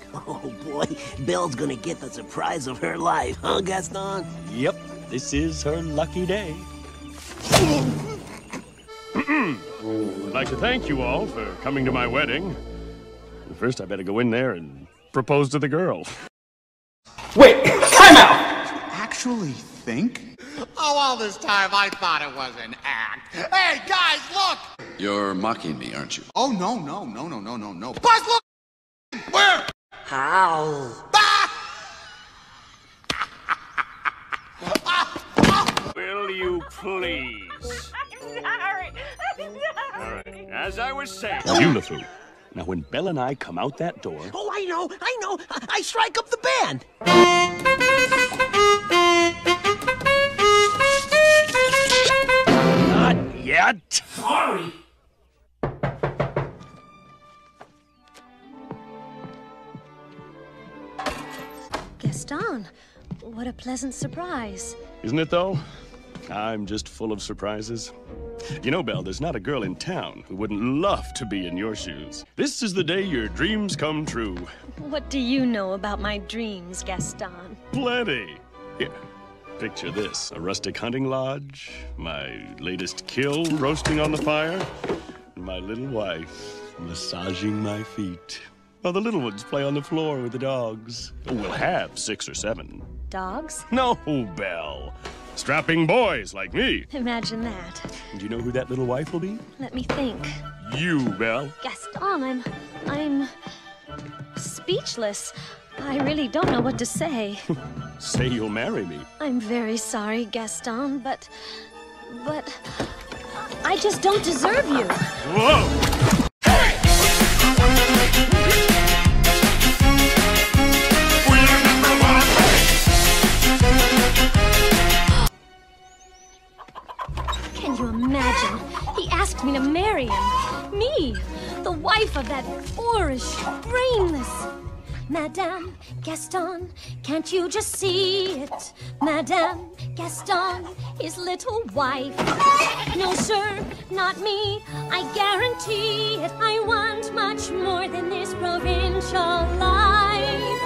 Oh, boy. Belle's gonna get the surprise of her life, huh, Gaston? Yep, this is her lucky day. I'd like to thank you all for coming to my wedding. First, I better go in there and propose to the girl. Wait, time out! Actually think? Oh, all this time I thought it was an act. Hey, guys, look! You're mocking me, aren't you? Oh, no. Buzz, look! Where? How? Will you please? I'm sorry. All right, as I was saying. Beautiful. Now, when Belle and I come out that door... Oh, I know. I strike up the band. Not yet. Sorry. Gaston, what a pleasant surprise. Isn't it, though? I'm just full of surprises. You know, Belle, there's not a girl in town who wouldn't love to be in your shoes. This is the day your dreams come true. What do you know about my dreams, Gaston? Plenty. Here, picture this. A rustic hunting lodge, my latest kill roasting on the fire, and my little wife massaging my feet. While the little ones play on the floor with the dogs. We'll have 6 or 7. Dogs? No, Belle. Strapping boys like me. Imagine that. Do you know who that little wife will be? Let me think. You, Belle. Gaston, I'm speechless. I really don't know what to say. Say you'll marry me. I'm very sorry, Gaston, but I just don't deserve you. Whoa! Can you imagine? He asked me to marry him. Me, the wife of that boorish, brainless... Madame Gaston, can't you just see it? Madame Gaston, his little wife. No, sir, not me. I guarantee it. I want much more than this provincial life.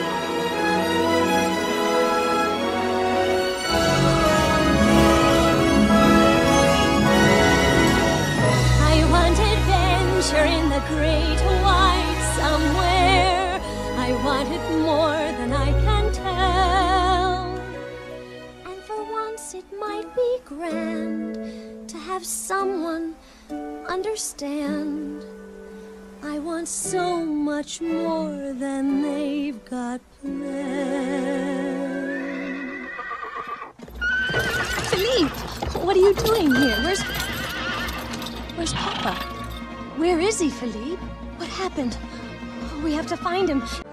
I want adventure in the great white somewhere. I want it more than I can tell. And for once it might be grand to have someone understand. I want so much more than they've got planned. Philippe, what are you doing here? Where's Papa? Where is he, Philippe? What happened? We have to find him.